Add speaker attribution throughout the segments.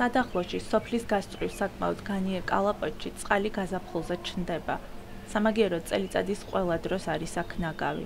Speaker 1: სადახლოში სოფლის გასწვრივ საკმაოდ განიერ კალაპოტში წყალი გაზაფხულზე ჩნდება. სამაგიეროდ წელიწადის ყველა დროს არის აქ ნაგავი.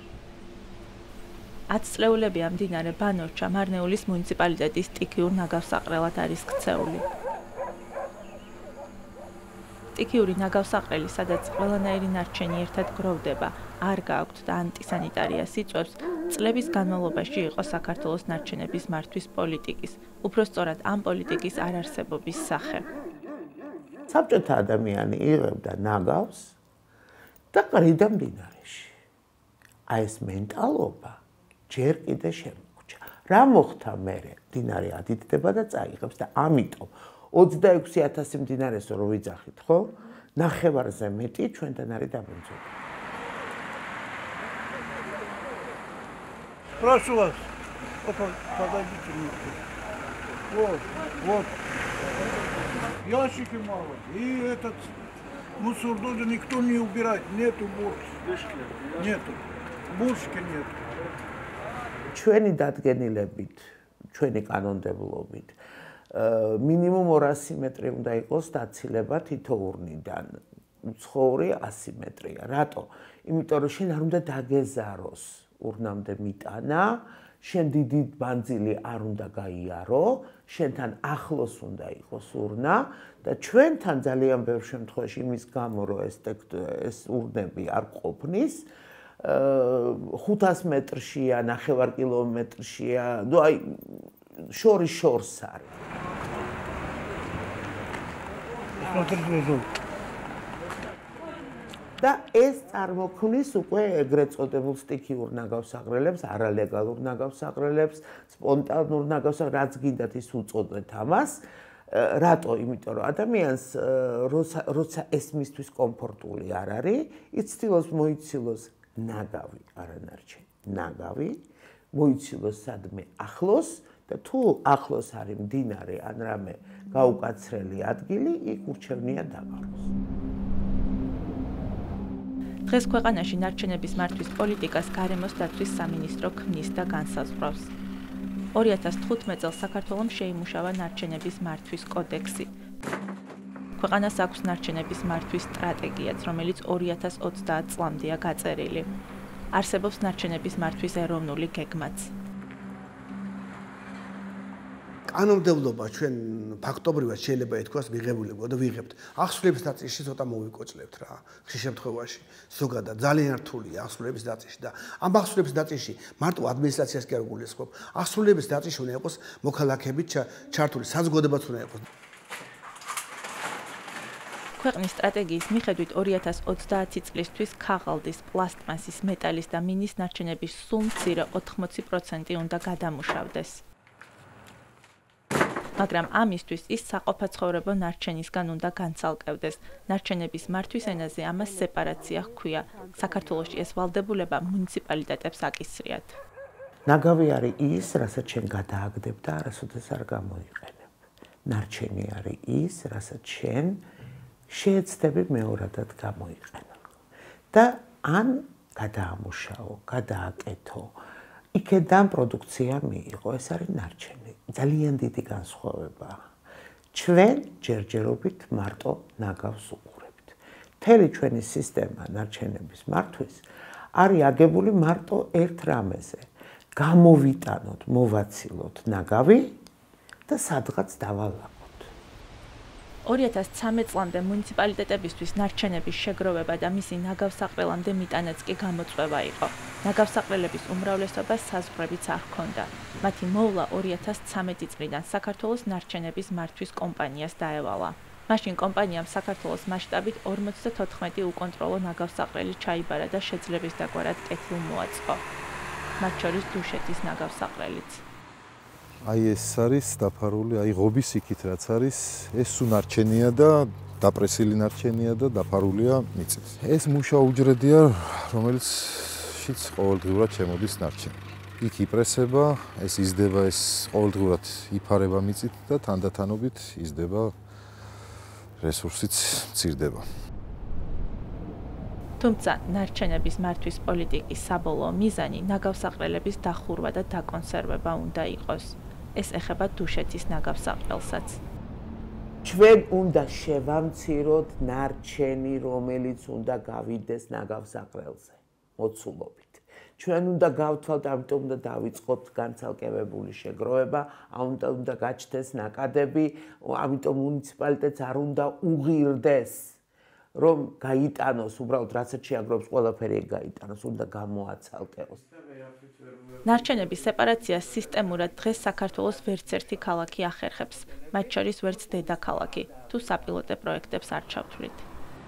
Speaker 1: 10 წლეულებია მდინარე ბანორჩა მარნეულის მუნიციპალიტეტის სტიქიურ ნაგავსაყრელად არის ქცეული. სტიქიური ნაგავსაყრელი, სადაც ყველანაირი ნარჩენი ერთად გროვდება, არ გააქვთ და ანტისანიტარია სიწვევს, წლების განმავლობაში იყო საქართველოს ნარჩენების მართვის პოლიტიკის, უფრო სწორად ამ პოლიტიკის არარსებობის სახე.
Speaker 2: საბჭოთა ადამიანი იღებდა ნაგავს და ყრიდა მდინარეში. აი ეს მენტალობა ჯერ კიდე შემოგვჭა. რა მოხდა მერე? მდინარე ადიდდება და წაიღებს და ამიტომ 26,000 მდინარეს რო ვიძახით, ხო? ნახევარზე მეტი ჩვენთან არის დამონჯებული.
Speaker 3: Прошу вас. Подойдите мне. Вот. Ящики мало. И этот мусор тоже никто не убирает. Нету бурки. Нету. Буршки нету.
Speaker 2: ჩვენი დადგენილებით, ჩვენი კანონმდებლობით, მინიმუმ 200 მეტრი უნდა იყოს დაცილება თითო ურნიდან. უცხოური 100 მეტრია. რატო? იმიტომ რომ შენ არ უნდა დაგეზაროს ურნამდე მიტანა, შენ დიდი ბანძილი არ უნდა გაიარო, შენთან ახლოს უნდა იყოს ურნა და ჩვენთან ძალიან ბევრ შემთხვევაში იმის გამო რომ ეს ურნები არ ყოფნის 500 მეტრშია, ნახევარ კილომეტრშია, ნუ აი შორს არის. და ეს წარმოქმნის უკვე ეგრეთ წოდებულ სტიქიურ ნაგავსაყრელებს, არალეგალურ ნაგავსაყრელებს, სპონტანურ ნაგავსაყრელებს, რაც გინდათ ის უწოდეთ ამას. რატო? იმიტომ რომ ადამიანს როცა ეს მისთვის კომფორტული არ არის, იცდილოს მოიცილოს ნაგავი, არანარჩენი. ნაგავი მოიცილოს სადმე ახლოს და თუ ახლოს არის მდინარე ან რამე გაუკაცრელი ადგილი, იქ ურჩევნია დაბაროს.
Speaker 1: დღეს ქვეყანაში ნარჩენების მართვის პოლიტიკას გარემოს დაცვის სამინისტრო ქმნის და განსაზღვრავს. 2015 წელს საქართველოს შეიმუშავა ნარჩენების მართვის კოდექსი. ქვეყანას აქვს ნარჩენების მართვის სტრატეგიაც, რომელიც 2030 წლამდეა გაწერილი. არსებობს ნარჩენების მართვის ეროვნული გეგმაც.
Speaker 4: კანონმდებლობა ჩვენ ფაქტობრივად შეიძლება ითქვას მიღებულებო და ვიღებთ. ახსნების დაწესში ცოტა მოვიკოჭლებთ რა. ხშირ შემთხვევაში ზოგადად ძალიან რთულია ახსნების დაწესში და ამ ახსნების დაწესში მარტო ადმინისტრაციას კი არ გულისხმობ. ახსნების დაწესში უნდა იყოს მოქალაქეებით ჩართული საზოგადოებაც უნდა იყოს.
Speaker 1: ქვეყნის სტრატეგიის მიხედვით 2030 წლისთვის ქაღალდის, პლასტმასის, მეტალის და მინის ნარჩენების სულ მცირე 80% უნდა გადამუშავდეს. მაგრამ ამისთვის ის საყოფაცხოვრებო ნარჩენისგან უნდა განცალკევდეს. ნარჩენების მართვის ენაზე ამას სეპარაცია ჰქვია. საქართველოში ეს ვალდებულება მუნიციპალიტეტებს აკისრიათ.
Speaker 2: ნაგავი არის ის, რასაც შენ გადააგდებ და არასოდეს არ გამოიყენებ. ნარჩენი არის ის, რასაც შენ შეეცდები მეორადად გამოიყენო. და ან გადაამუშაო, გადააკეთო. იქედან პროდუქცია მიიღო, ეს არის ნარჩენი. ძალიან დიდი განსხვავებაა. ჩვენ ჯერჯერობით მარტო ნაგავს უყურებთ. მთელი ჩვენი სისტემა ნარჩენების მართვის არის აგებული მარტო ერთ რამეზე. გამოვიტანოთ, მოვაცილოთ ნაგავი და სადღაც დავალაგოთ.
Speaker 1: 2013 წლამდე მუნიციპალიტეტებისთვის ნარჩენების შეგროვება და მისი ნაგავსაყრელამდე მიტანაც კი გამოწვევა იყო. ნაგავსაყრელების უმრავლესობას საზღვრებიც არ ჰქონდა. მათი მოვლა 2013 წლიდან საქართველოს ნარჩენების მართვის კომპანიას დაევალა. მაშინ კომპანიამ საქართველოს მასშტაბით 54 უკონტროლო ნაგავსაყრელი ჩაიბარა და შეძლების დაგვარად კეთილ მოაწყო. მათ შორის დუშეთის ნაგავსაყრელიც.
Speaker 5: აი ეს არის დაფარული, აი ღობის იქით რაც არის, ეს ნარჩენია და დაპრესილი ნარჩენია და დაფარულია მიწით. ეს მუშა უჯრედია, რომელიცშიც ყოველდღიურად შემოდის ნარჩენი. იქ იპრესება, ეს იზრდება, ეს ყოველდღიურად იფარება მიწით და თანდათანობით იზრდება რესურსიც მცირდება.
Speaker 1: თუმცა ნარჩენების მართვის პოლიტიკის საბოლოო მიზანი ნაგავსაყრელების დახურვა და დაკონსერვება უნდა იყოს. ეს ეხება დუშეთის ნაგავსაყრელსაც.
Speaker 2: ჩვენ უნდა შევამციროთ ნარჩენი, რომელიც უნდა გავიდეს ნაგავსაყრელზე მოცულობით. ჩვენ უნდა გავთვალთ, ამიტომ უნდა დავიწყოთ განცალკევებული შეგროვება, უნდა გაჩნდეს ნაკადები, ამიტომ მუნიციპალიტეტს არ უნდა უღირდეს, რომ გაიტანოს, უბრალოდ რასაც შეაგროვებს, ყველაფერი გაიტანოს, უნდა გამოაცალკეოს.
Speaker 1: ნარჩენების სეპარაციას სისტემურად დღეს საქართველოს ვერც ერთი ქალაქი ახერხებს, მათ შორის ვერც დედაქალაქი, თუ საპილოტე პროექტებს არ ჩავთვლით.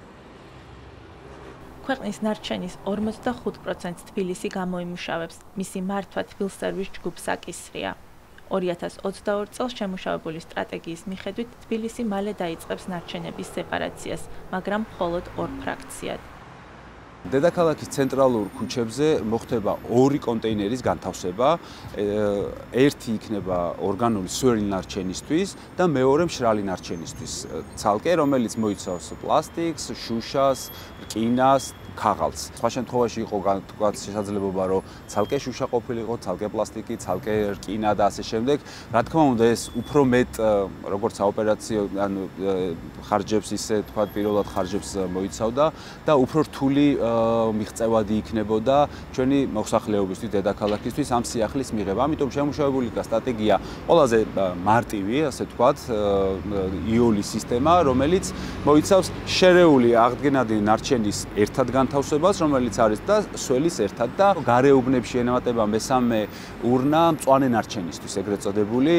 Speaker 1: ქვეყნის ნარჩენის 45%-ს თბილისი გამოიმუშავებს, მისი მართვა თბილსერვის ჯგუფს აკისრია. 2022 წელს შემუშავებული სტრატეგიის მიხედვით თბილისი მალე დაიწყებს ნარჩენების სეპარაციას, მაგრამ მხოლოდ 2 ფრაქციად.
Speaker 6: დედაქალაქის ცენტრალურ ქუჩებზე მოხდება 2 კონტეინერის განთავსება, ერთი იქნება ორგანული სვერილი ნარჩენისთვის და მეორე მშრალი ნარჩენისთვის. ცალკე, რომელიც მოიცავს პლასტიკს, შუშას, რკინას, ქაღალდს. სხვა შემთხვევაში იყო შესაძლებლობა, რომ ცალკე შუშა ყოფილიყო, ცალკე პლასტიკი, ცალკე რკინა და ასე შემდეგ. რა თქმა უნდა, ეს უფრო მეტ, როგორც საოპერაციო, ანუ ხარჯებს ისე თქვა პირველად ხარჯებს მოიცავდა და უფრო რთული მიღწევადი იქნებოდა ჩვენი მოსახლეობისთვის, დედაქალაქისთვის ამ სიახლის მიღება. ამიტომ შემუშავებული იქნა სტრატეგია ყველაზე მარტივი, ასე ვთქვათ, იოლის სისტემა, რომელიც მოიცავს შერეული აღდგენადი ნარჩენის ერთად განთავსებას, რომელიც არის და სველის ერთად და გარეუბნებში ენემატება მესამე ურნა მწვანე ნარჩენისთვის, ეგრეთ წოდებული.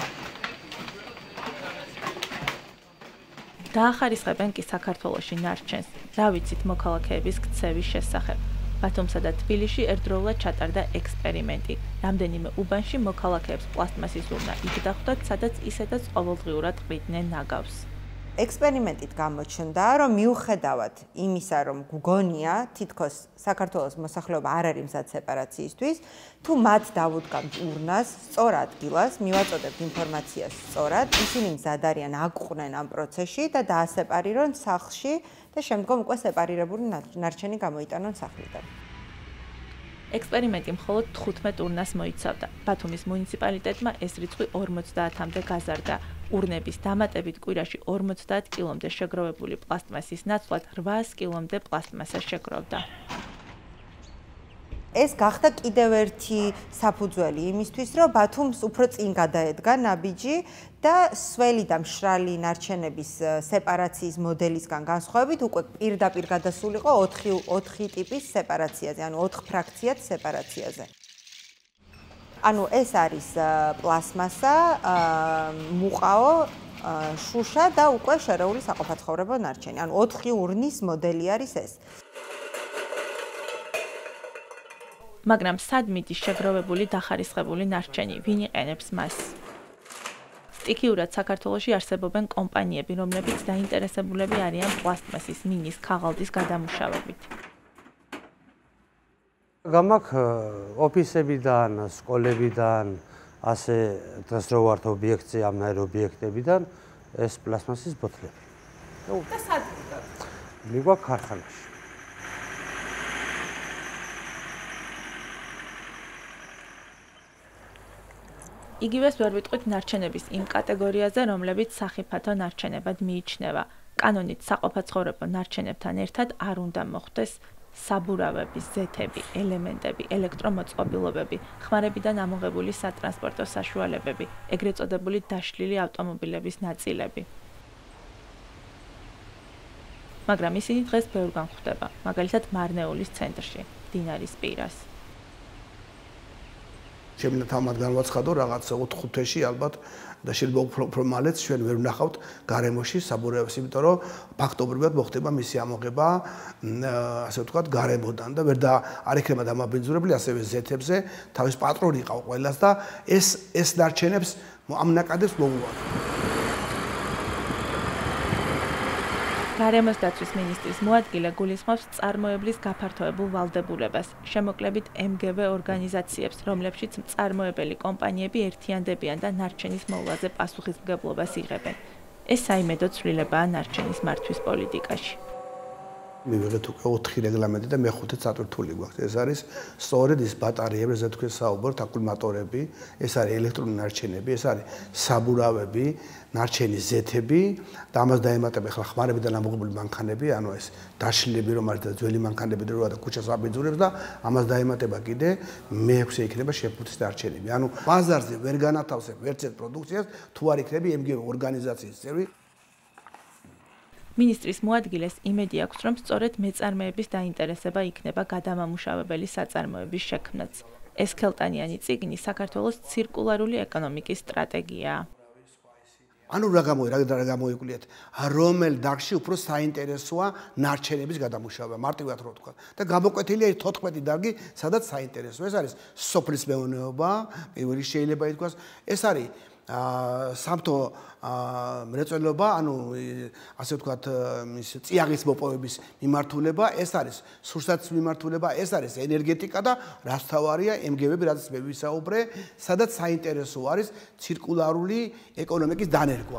Speaker 1: დაახარისხებენ კი საქართველოში ნარჩენს, რა ვიცით მოქალაქეების ქცევის შესახებ. ბათუმსა და თბილისში ერთდროულად ჩატარდა ექსპერიმენტი. რამდენიმე უბანში მოქალაქეებს პლასტმასის ურნა იქ დახვდათ, სადაც ისედაც ყოველდღიურად ყრიდნენ ნაგავს.
Speaker 7: ექსპერიმენტით გამოჩნდა, რომ მიუხედავად იმისა, რომ გგონია, თითქოს საქართველოს მოსახლეობა არ არის მზად სეპარაციისთვის, თუ მათ დავუდგამთ ურნას, სწორ ადგილას, მივაწოდებთ ინფორმაციას სწორად, ისინი მზად არიან აკვყნენ ამ პროცესში და დაასეპარირონ სახლში და შემდგომ უკვე სეპარირებული ნარჩენი გამოიტანონ სახლიდან.
Speaker 1: ექსპერიმენტი მხოლოდ 15 ურნას მოიცავდა. ბათუმის მუნიციპალიტეტმა ეს რიცხვი 50-მდე გაზარდა. ურნების დამატებით კვირაში 50 კილომდე შეგროვებული პლასტმასის ნაცვლად 800 კილომდე პლასტმასა შეგროვდა.
Speaker 7: ეს გახდა კიდევ ერთი საფუძველი იმისთვის, რომ ბათუმს უფრო წინ გადაედგა ნაბიჯი და სველი და მშრალი ნარჩენების სეპარაციის მოდელისგან განსხვავებით უკვე პირდაპირ გადასულიყო 4 ტიპის სეპარაციაზე, ანუ 4 ფრაქციად სეპარაციაზე. ანუ ეს არის პლასმასა, მუყაო, შუშა და უკვე შერეული საყოფაცხოვრებო ნარჩენი. ანუ 4 ურნის მოდელი არის ეს.
Speaker 1: მაგრამ სად მიდის შეგროვებული დახარისხებული ნარჩენი, ვინ იყენებს მას? სტიქიურად საქართველოში არსებობენ კომპანიები, რომლებიც დაინტერესებულები არიან პლასტმასის, მინის, ქაღალდის გადამუშავებით.
Speaker 8: გამაქვს ოფისებიდან, სკოლებიდან, ასე დღეს რო ვართ ობიექტზე, ამნაირ ობიექტებიდან ეს პლასტმასის ბოთლები.
Speaker 1: და სად მიდათ?
Speaker 8: მიგვაქვს ქარხანაში.
Speaker 1: იგივეს ვერ ვიტყვით ნარჩენების იმ კატეგორიაზე, რომლებიც სახიფათო ნარჩენებად მიიჩნევა. კანონით საყოფაცხოვრებო ნარჩენებთან ერთად არ უნდა მოხდეს საბურავები, ზეთები, ელემენტები, ელექტრომოწყობილობები, ხმარებიდან ამოღებული სატრანსპორტო საშუალებები, ეგრეთ წოდებული დაშლილი ავტომობილების ნაწილები. მაგრამ ისინი დღეს ბევრგან გვხვდება, მაგალითად მარნეულის ცენტრში, დინარის პირას.
Speaker 4: შემიძლია თამად განვაცხადო რაღაც 4-5 თვეში ალბათ და შეიძლება უფრო მალეც ჩვენ ვერ ვნახავთ გარემოში საბურავებს, იმიტომ რომ ფაქტობრივად მოხდება მისი ამოღება, ასე ვთქვათ, გარემოდან და ვერ და არ იქნება დამაბინძურებელი ასევე ზეთებზე, თავის პატრონი ყავ ყველას და ეს ნარჩენებს ამ ნაკადებს მოუვართ.
Speaker 1: გარემოს დაცვის მინისტრის მოადგილე გულისხმობს წარმოებლის გაფართოებულ ვალდებულებას, შემოკლებით MGV ორგანიზაციებს, რომლებშიც მწარმოებელი კომპანიები ერთიანდებიან და ნარჩენის მოვლაზე პასუხისმგებლობას იღებენ. ეს საიმედო ცვლილებაა ნარჩენის მართვის პოლიტიკაში.
Speaker 4: მივიღეთ უკვე 4 რეგლამენტი და მე-5 წატვირთული გვაქვს. ეს არის სწორედ ის ბატარეები, რაზეც თქვენ საუბრობთ, აკუმულატორები, ეს არის ელექტრონული ნარჩენები, ეს არის საბურავები, ნარჩენის ზეთები და ამას დაემატება ახლა ხმარებიდან ამოღებული მანქანები, ანუ ეს დაშლილები რომ არის და ძველი მანქანები რო და ქუჩას აბიძურებს და ამას დაემატება კიდე მე-6 იქნება შეფუთის ნარჩენები. ანუ ბაზარზე ვერ განათავსებ ვერცერთ პროდუქციას თუ არ იქნება MGO ორგანიზაციის წევრი.
Speaker 1: მინისტრის მოადგილეს იმედი აქვს, რომ სწორედ მეწარმეების დაინტერესება იქნება გადამამუშავებელი საწარმოების შექმნაც. ეს ხელტანიანი წიგნი საქართველოს ცირკულარული ეკონომიკის სტრატეგიაა.
Speaker 4: ანუ რა გამოიკვლიეთ, რომელ დარგში უფრო საინტერესოა ნარჩენების გადამუშავება, მარტივად რო ვთქვა. და გამოკვეთილია 14 დარგი, სადაც საინტერესოა. ეს არის სოფლის მეურნეობა, პირველი შეიძლება ითქვას, ეს არის სამთო მრეწველობა, ანუ ასე ვთქვათ, ის წიაღის მოპოვების მიმართულება, ეს არის სურსათის მიმართულება, ეს არის ენერგეტიკა და რაც თავარია MGO-ები, რაც მე ვისაუბრე, სადაც საინტერესო არის ცირკულარული ეკონომიკის დანერგვა.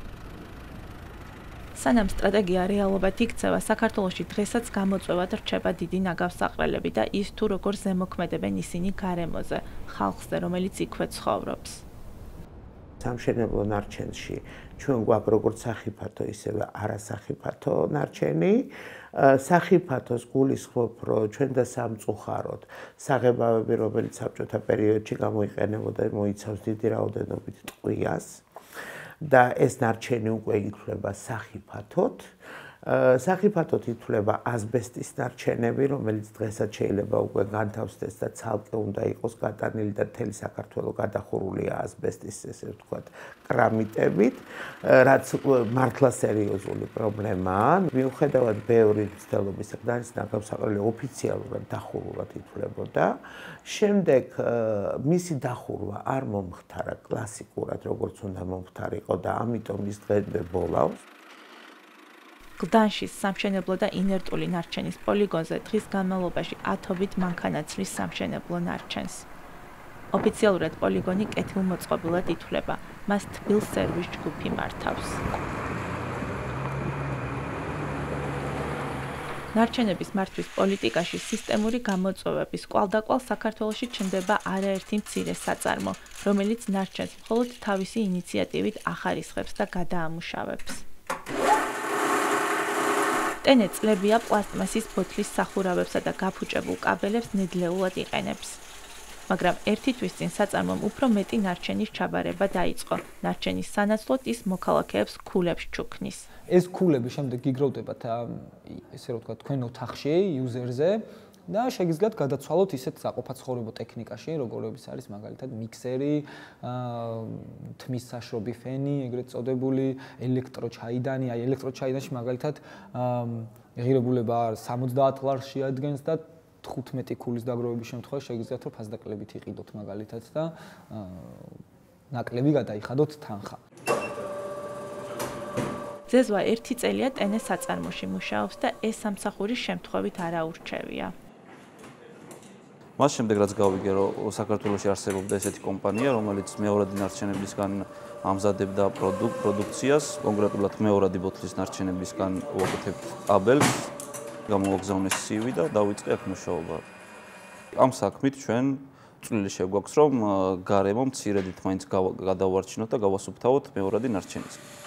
Speaker 1: სანამ სტრატეგია რეალობად იქცევა, საქართველოში დღესაც გამოწვევად რჩება დიდი ნაგავსაყრელები და ის თუ როგორ ზემოქმედებენ ისინი გარემოზე, ხალხზე, რომელიც იქვე ცხოვრობს.
Speaker 2: სამშენებლო ნარჩენში ჩვენ გვაქვს როგორც სახიფათო, ისევე არასახიფათო ნარჩენი. სახიფათოს გულისხმობ, რომ ჩვენ და სამწუხაროდ საღებავები, რომელიც საბჭოთა პერიოდში გამოიყენებოდა, მოიცავს დიდი რაოდენობით ტყვიას და ეს ნარჩენი უკვე ითვლება სახიფათოდ. სახიფათოდ ითვლება ასბესტის ნარჩენები, რომელიც დღესაც შეიძლება უკვე განთავსდეს და ცალკე უნდა იყოს გატანილი და მთელი საქართველო გადახურულია ასბესტის, ესე ვთქვათ, კრამიტებით, რაც მართლა სერიოზული პრობლემაა. მიუხედავად ბევრი მცდელობისა, გდანის ნაგავსაყრელი ოფიციალურად დახურულად ითვლებოდა. შემდეგ მისი დახურვა არ მომხდარა კლასიკურად, როგორც უნდა მომხდარიყო და ამიტომ ის დღემდე ბოლავს.
Speaker 1: გლდანშის სამშენებლო და ინერტული ნარჩენის პოლიგონზე დღის განმავლობაში ათობით მანქანა ცვლის სამშენებლო ნარჩენს. ოფიციალურად პოლიგონი კეთილმოწყობილად ითვლება, მას თბილ სერვის ჯგუფი მართავს. ნარჩენების მართვის პოლიტიკაში სისტემური გამოწვევების კვალდაკვალ საქართველოში ჩნდება არაერთი მცირე საწარმო, რომელიც ნარჩენს მხოლოდ თავისი ინიციატივით ახარისხებს და გადაამუშავებს. ტენე წლებია პლასტმასის ბოთლის სახურავებსა და გაფუჭებულ კაბელებს ნედლეულად იყენებს. მაგრამ ერთი თვის წინ საწარმომ უფრო მეტი ნარჩენის ჩაბარება დაიწყო. ნარჩენის სანაცვლოდ ის მოქალაქეებს ქულებს ჩუქნის.
Speaker 9: ეს ქულები შემდეგ იგროვდებათ, ესე რომ ვთქვათ, თქვენ ოთახში, იუზერზე და შეგიძლიათ გადაცვალოთ ისეთ საყოფაცხოვრებო ტექნიკაში, როგორიც არის მაგალითად მიქსერი, თმის საშრობი ფენი, ეგრეთ წოდებული ელექტროჩაიდანი, აი ელექტროჩაიდანში მაგალითად ღირებულება 70 ლარს შეადგენს და 15 ქულის დაგროვების შემთხვევაში შეგიძლიათ რომ ფასდაკლებით იყიდოთ მაგალითად და ნაკლები გადაიხადოთ თანხა.
Speaker 1: ზეზვა 1 წელია ტენე საწარმოში მუშაობს და ეს სამსახურის შემთხვევით არაურჩევია.
Speaker 10: მას შემდეგ რაც გავიგე, რომ საქართველოში არსებობდა ესეთი კომპანია, რომელიც მეორადი ნარჩენებისგან ამზადებდა პროდუქციას, კონკრეტულად მეორადი ბოთლის ნარჩენებისგან უაკეთებთ აბელს, გამოვაგზავნეს CV და დავიწყე აქ მუშაობა. ამ საქმით ჩვენ წვლილი შეგვაქვს, რომ გარემო მცირედით მაინც გადავარჩინოთ და გავასუფთავოთ მეორადი ნარჩენისგან.